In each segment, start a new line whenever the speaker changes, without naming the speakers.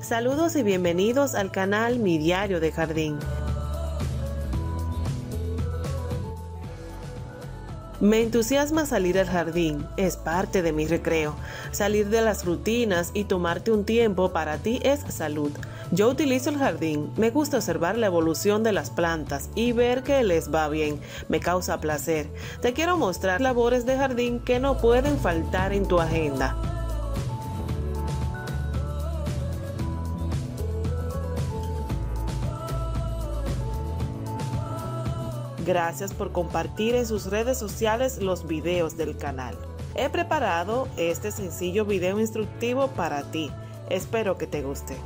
Saludos y bienvenidos al canal Mi Diario de Jardín. Me entusiasma salir al jardín, es parte de mi recreo. Salir de las rutinas y tomarte un tiempo para ti es salud. Yo utilizo el jardín, me gusta observar la evolución de las plantas y ver que les va bien, me causa placer. Te quiero mostrar labores de jardín que no pueden faltar en tu agenda. Gracias por compartir en sus redes sociales los videos del canal. He preparado este sencillo video instructivo para ti. Espero que te guste.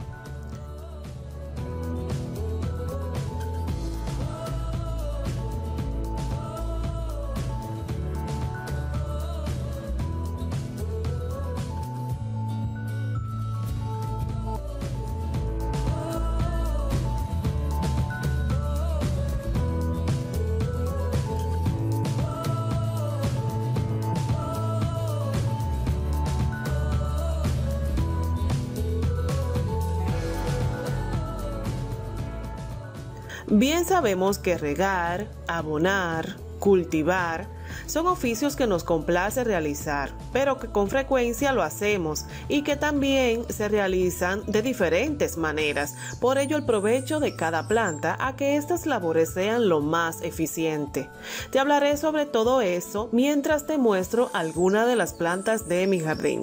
Bien sabemos que regar, abonar, cultivar son oficios que nos complace realizar, pero que con frecuencia lo hacemos y que también se realizan de diferentes maneras. Por ello, el provecho de cada planta a que estas labores sean lo más eficiente. Te hablaré sobre todo eso mientras te muestro algunas de las plantas de mi jardín.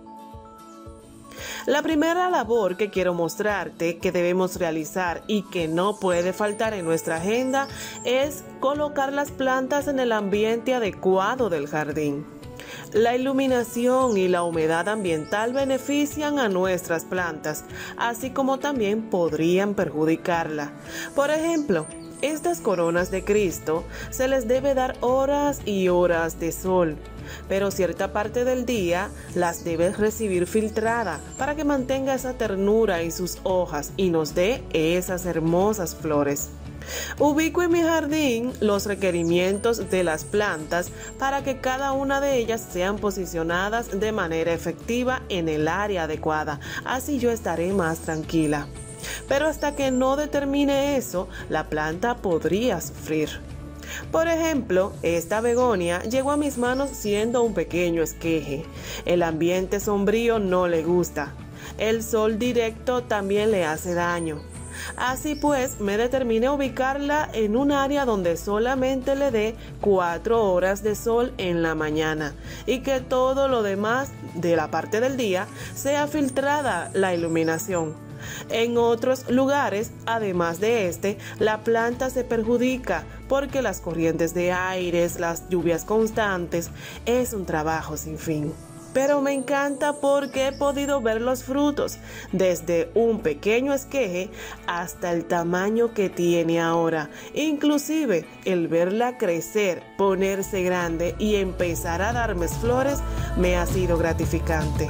La primera labor que quiero mostrarte que debemos realizar y que no puede faltar en nuestra agenda es colocar las plantas en el ambiente adecuado del jardín. La iluminación y la humedad ambiental benefician a nuestras plantas, así como también podrían perjudicarla. Por ejemplo, estas coronas de Cristo se les debe dar horas y horas de sol, pero cierta parte del día las debes recibir filtrada para que mantenga esa ternura en sus hojas y nos dé esas hermosas flores. Ubico en mi jardín los requerimientos de las plantas para que cada una de ellas sean posicionadas de manera efectiva en el área adecuada, así yo estaré más tranquila. Pero hasta que no determine eso, la planta podría sufrir. Por ejemplo, esta begonia llegó a mis manos siendo un pequeño esqueje. El ambiente sombrío no le gusta. El sol directo también le hace daño. Así pues, me determiné ubicarla en un área donde solamente le dé 4 horas de sol en la mañana y que todo lo demás de la parte del día sea filtrada la iluminación. En otros lugares, además de este, la planta se perjudica porque las corrientes de aires, las lluvias constantes, es un trabajo sin fin. Pero me encanta porque he podido ver los frutos, desde un pequeño esqueje hasta el tamaño que tiene ahora. Inclusive, el verla crecer, ponerse grande y empezar a darme flores me ha sido gratificante.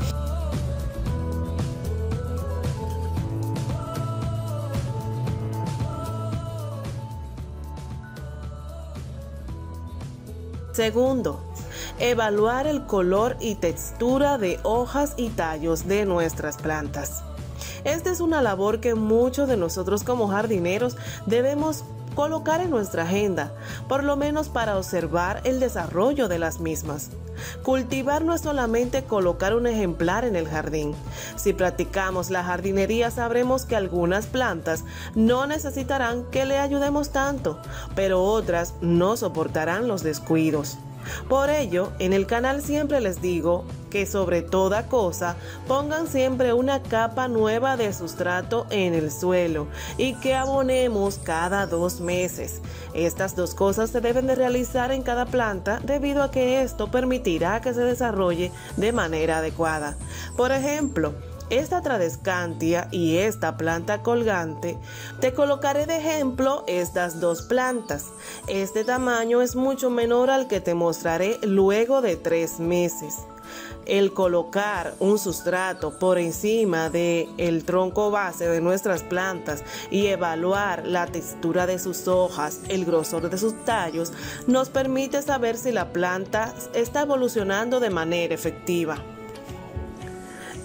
Segundo, evaluar el color y textura de hojas y tallos de nuestras plantas. Esta es una labor que muchos de nosotros como jardineros debemos colocar en nuestra agenda, por lo menos para observar el desarrollo de las mismas. Cultivar no es solamente colocar un ejemplar en el jardín. Si practicamos la jardinería, sabremos que algunas plantas no necesitarán que le ayudemos tanto, pero otras no soportarán los descuidos. Por ello, en el canal siempre les digo que sobre toda cosa pongan siempre una capa nueva de sustrato en el suelo y que abonemos cada 2 meses. Estas dos cosas se deben de realizar en cada planta debido a que esto permitirá que se desarrolle de manera adecuada. Por ejemplo, esta tradescantia y esta planta colgante, te colocaré de ejemplo estas dos plantas. Este tamaño es mucho menor al que te mostraré luego de 3 meses. El colocar un sustrato por encima del tronco base de nuestras plantas y evaluar la textura de sus hojas, el grosor de sus tallos, nos permite saber si la planta está evolucionando de manera efectiva.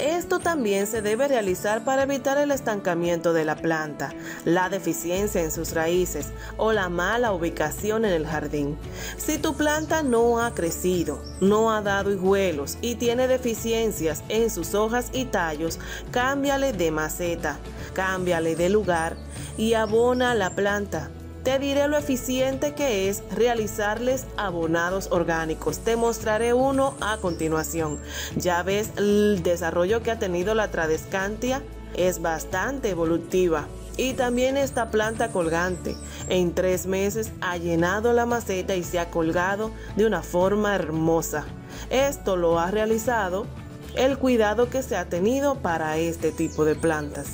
Esto también se debe realizar para evitar el estancamiento de la planta, la deficiencia en sus raíces o la mala ubicación en el jardín. Si tu planta no ha crecido, no ha dado hijuelos y tiene deficiencias en sus hojas y tallos, cámbiale de maceta, cámbiale de lugar y abona la planta. Te diré lo eficiente que es realizarles abonados orgánicos. Te mostraré uno a continuación. Ya ves el desarrollo que ha tenido la Tradescantia. Es bastante evolutiva. Y también esta planta colgante. En 3 meses ha llenado la maceta y se ha colgado de una forma hermosa. Esto lo ha realizado el cuidado que se ha tenido para este tipo de plantas.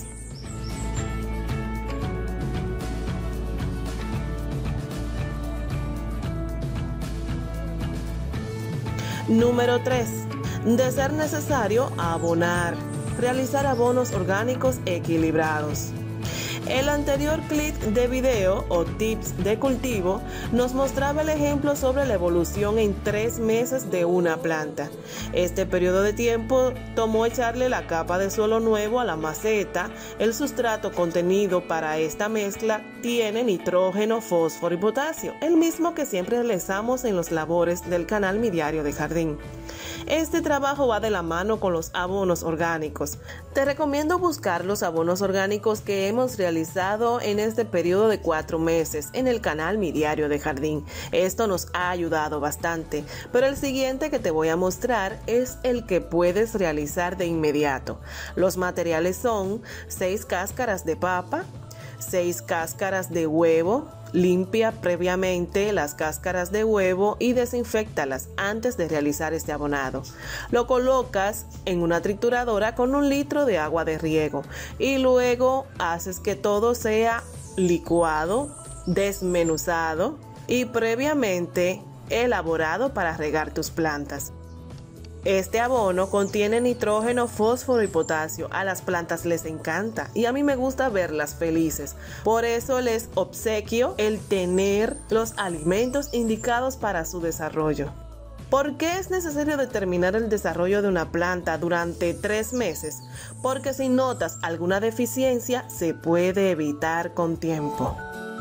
Número 3. De ser necesario, abonar. Realizar abonos orgánicos equilibrados. El anterior clip de video o tips de cultivo nos mostraba el ejemplo sobre la evolución en 3 meses de una planta. Este periodo de tiempo tomó echarle la capa de suelo nuevo a la maceta. El sustrato contenido para esta mezcla tiene nitrógeno, fósforo y potasio, el mismo que siempre realizamos en los labores del canal Mi Diario de Jardín. Este trabajo va de la mano con los abonos orgánicos. Te recomiendo buscar los abonos orgánicos que hemos realizado en este periodo de 4 meses en el canal Mi Diario de Jardín. Esto nos ha ayudado bastante, pero el siguiente que te voy a mostrar es el que puedes realizar de inmediato. Los materiales son 6 cáscaras de papa, 6 cáscaras de huevo. Limpia previamente las cáscaras de huevo y desinféctalas antes de realizar este abonado. Lo colocas en una trituradora con 1 litro de agua de riego y luego haces que todo sea licuado, desmenuzado y previamente elaborado para regar tus plantas. Este abono contiene nitrógeno, fósforo y potasio. A las plantas les encanta y a mí me gusta verlas felices. Por eso les obsequio el tener los alimentos indicados para su desarrollo. ¿Por qué es necesario determinar el desarrollo de una planta durante 3 meses? Porque si notas alguna deficiencia, se puede evitar con tiempo.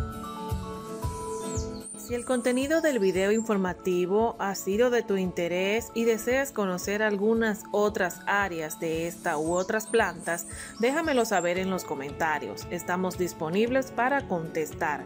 Si el contenido del video informativo ha sido de tu interés y deseas conocer algunas otras áreas de esta u otras plantas, déjamelo saber en los comentarios. Estamos disponibles para contestar.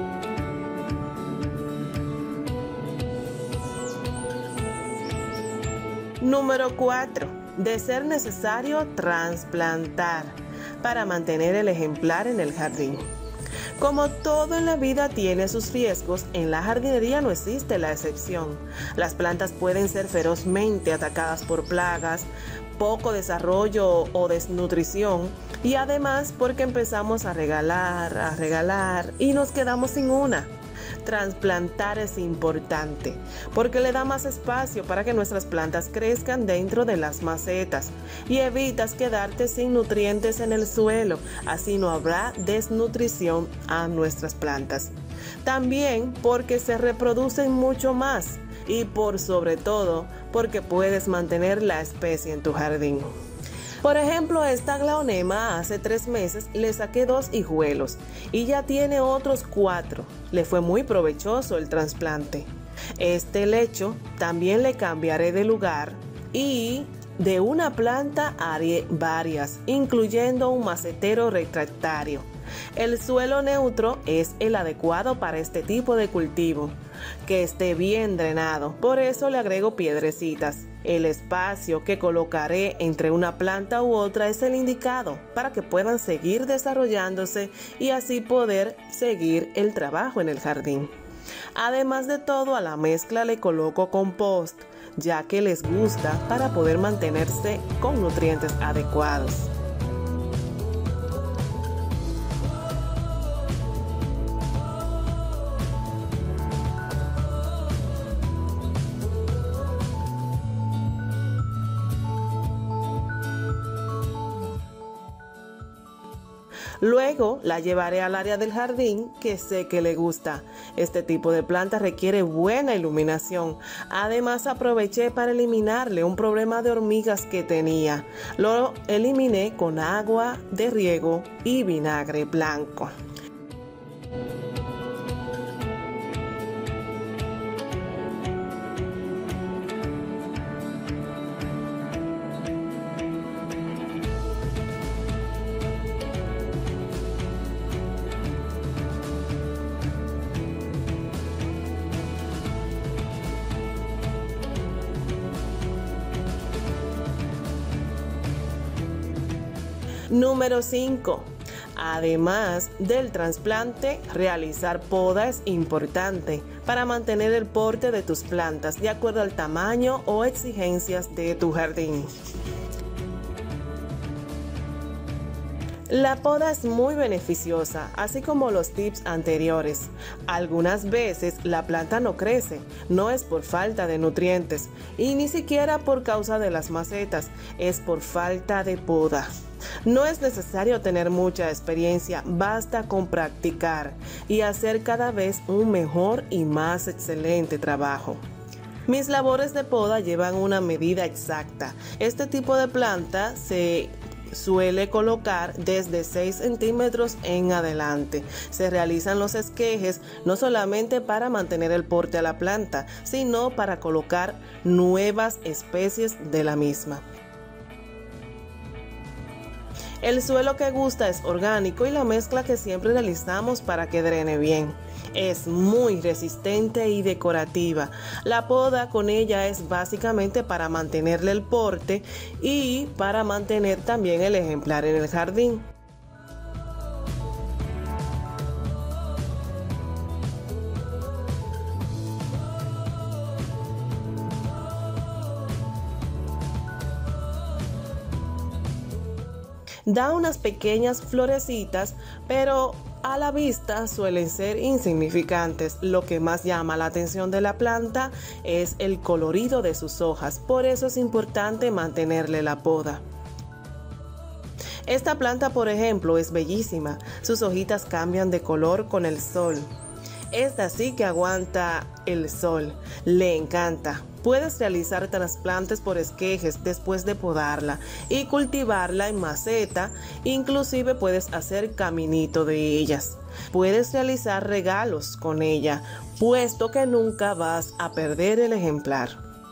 Número 4. De ser necesario, trasplantar para mantener el ejemplar en el jardín. Como todo en la vida tiene sus riesgos, en la jardinería no existe la excepción. Las plantas pueden ser ferozmente atacadas por plagas, poco desarrollo o desnutrición y además porque empezamos a regalar y nos quedamos sin una. Trasplantar es importante porque le da más espacio para que nuestras plantas crezcan dentro de las macetas y evitas quedarte sin nutrientes en el suelo, así no habrá desnutrición a nuestras plantas. También porque se reproducen mucho más y por sobre todo porque puedes mantener la especie en tu jardín. Por ejemplo, esta Aglaonema hace 3 meses le saqué 2 hijuelos y ya tiene otros 4. Le fue muy provechoso el trasplante. Este helecho también le cambiaré de lugar y de una planta haré varias, incluyendo un macetero refractario. El suelo neutro es el adecuado para este tipo de cultivo, que esté bien drenado, por eso le agrego piedrecitas. El espacio que colocaré entre una planta u otra es el indicado para que puedan seguir desarrollándose y así poder seguir el trabajo en el jardín. Además de todo, a la mezcla le coloco compost, ya que les gusta para poder mantenerse con nutrientes adecuados. Luego la llevaré al área del jardín que sé que le gusta. Este tipo de planta requiere buena iluminación. Además aproveché para eliminarle un problema de hormigas que tenía. Lo eliminé con agua de riego y vinagre blanco. Número 5. Además del trasplante, realizar poda es importante para mantener el porte de tus plantas de acuerdo al tamaño o exigencias de tu jardín. La poda es muy beneficiosa, así como los tips anteriores. Algunas veces la planta no crece, no es por falta de nutrientes y ni siquiera por causa de las macetas, es por falta de poda. No es necesario tener mucha experiencia, basta con practicar y hacer cada vez un mejor y más excelente trabajo. Mis labores de poda llevan una medida exacta. Este tipo de planta se suele colocar desde 6 centímetros en adelante. Se realizan los esquejes no solamente para mantener el porte a la planta, sino para colocar nuevas especies de la misma. El suelo que gusta es orgánico y la mezcla que siempre realizamos para que drene bien. Es muy resistente y decorativa. La poda con ella es básicamente para mantenerle el porte y para mantener también el ejemplar en el jardín. Da unas pequeñas florecitas, pero a la vista suelen ser insignificantes. Lo que más llama la atención de la planta es el colorido de sus hojas, por eso es importante mantenerle la poda. Esta planta, por ejemplo, es bellísima. Sus hojitas cambian de color con el sol. Esta sí que aguanta el sol, le encanta. Puedes realizar trasplantes por esquejes después de podarla y cultivarla en maceta, inclusive puedes hacer caminito de ellas. Puedes realizar regalos con ella, puesto que nunca vas a perder el ejemplar.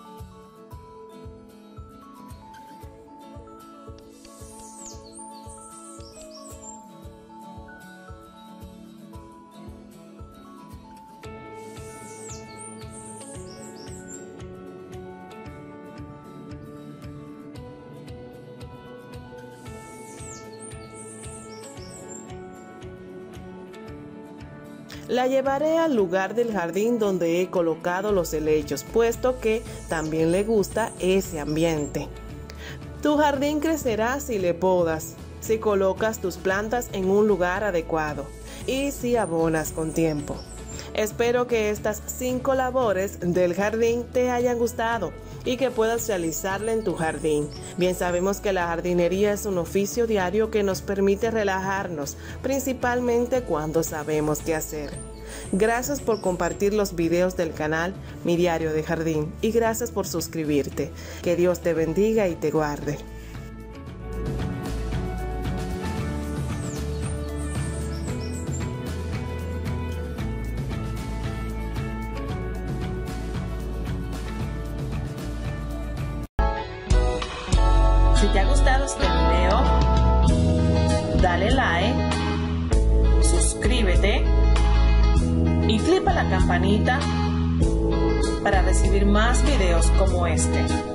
La llevaré al lugar del jardín donde he colocado los helechos, puesto que también le gusta ese ambiente. Tu jardín crecerá si le podas, si colocas tus plantas en un lugar adecuado y si abonas con tiempo. Espero que estas 5 labores del jardín te hayan gustado y que puedas realizarla en tu jardín. Bien sabemos que la jardinería es un oficio diario que nos permite relajarnos, principalmente cuando sabemos qué hacer. Gracias por compartir los videos del canal Mi Diario de Jardín y gracias por suscribirte. Que Dios te bendiga y te guarde.
Si te ha gustado este video, dale like, suscríbete y clica la campanita para recibir más videos como este.